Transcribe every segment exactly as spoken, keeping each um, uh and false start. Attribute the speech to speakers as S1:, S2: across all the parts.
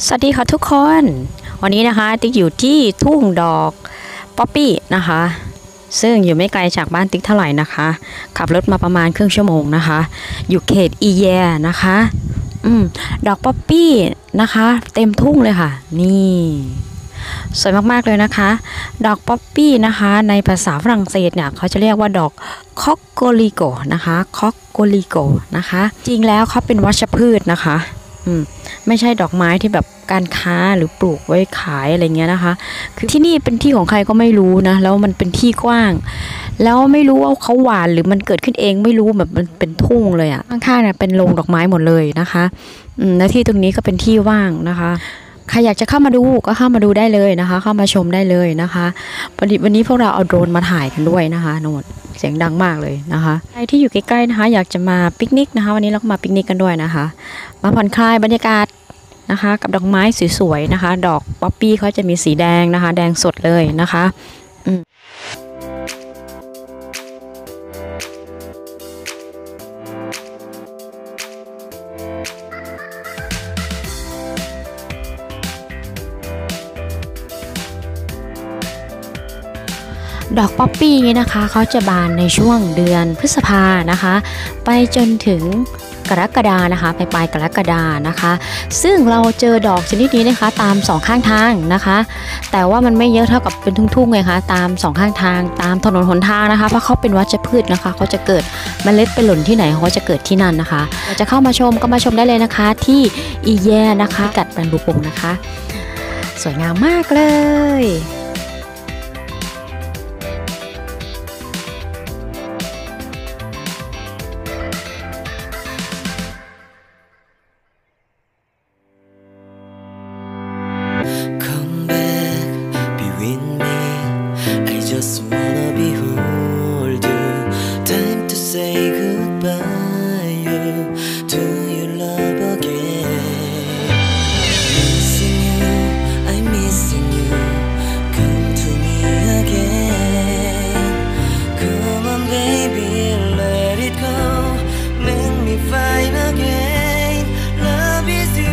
S1: สวัสดีค่ะทุกคนวันนี้นะคะติ๊กอยู่ที่ทุ่งดอกป๊อปปี้นะคะซึ่งอยู่ไม่ไกลจากบ้านติ๊กเท่าไหร่นะคะขับรถมาประมาณครึ่งชั่วโมงนะคะอยู่เขตอีแยนะคะอืมดอกป๊อปปี้นะคะเต็มทุ่งเลยค่ะนี่สวยมากๆเลยนะคะดอกป๊อปปี้นะคะในภาษาฝรั่งเศสเนี่ยเขาจะเรียกว่าดอกคอกโกลิโกนะคะคอกโกลิโกนะคะจริงแล้วเขาเป็นวัชพืชนะคะอืมไม่ใช่ดอกไม้ที่แบบการค้าหรือปลูกไว้ขายอะไรเงี้ยนะคะคือที่นี่เป็นที่ของใครก็ไม่รู้นะแล้วมันเป็นที่กว้างแล้วไม่รู้ว่าเขาหวานหรือมันเกิดขึ้นเองไม่รู้แบบมันเป็นทุ่งเลยอะข้างๆเนี่ยเป็นโรงดอกไม้หมดเลยนะคะอืมและที่ตรงนี้ก็เป็นที่ว่างนะคะใครอยากจะเข้ามาดูก็เข้ามาดูได้เลยนะคะเข้ามาชมได้เลยนะคะพอดีวันนี้พวกเราเอาโดรนมาถ่ายกันด้วยนะคะโน้ตเสียงดังมากเลยนะคะใครที่อยู่ใกล้ๆนะคะอยากจะมาปิกนิกนะคะวันนี้เราก็มาปิกนิกกันด้วยนะคะมาผ่อนคลายบรรยากาศนะคะกับดอกไม้สวยๆนะคะดอกป๊อปปี้เขาจะมีสีแดงนะคะแดงสดเลยนะคะอืมดอกป๊อปปี้นี้นะคะเขาจะบานในช่วงเดือนพฤษภานะคะไปจนถึงกรกฎานะคะไปปลายกรกฎานะคะซึ่งเราเจอดอกชนิดนี้นะคะตามสองข้างทางนะคะแต่ว่ามันไม่เยอะเท่ากับเป็นทุ่งๆไงคะตามสองข้างทางตามถนนหนทางนะคะเพราะเขาเป็นวัชพืชนะคะเขาจะเกิดเมล็ดไปหล่นที่ไหนเขาจะเกิดที่นั่นนะคะจะเข้ามาชมก็มาชมได้เลยนะคะที่อีแยนะคะกัดบันบุปงนะคะสวยงามมากเลย
S2: Come back, be with me. I just wanna behold you. Time to say goodbye to your love again. Missing you, I'm missing you. Come to me again. Come on, baby, let it go. Make me fine again. Love is you.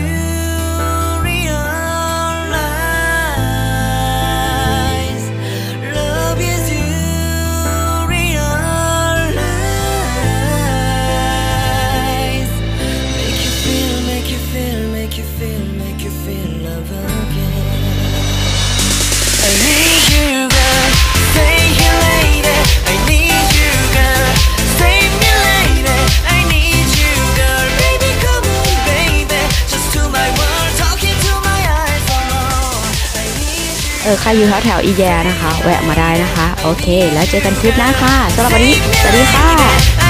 S1: เออใครอยู่แถวแถวอีแยนะคะแวะมาได้นะคะโอเคแล้วเจอกันคลิปหน้าค่ะสำหรับวันนี้สวัสดีค่ะ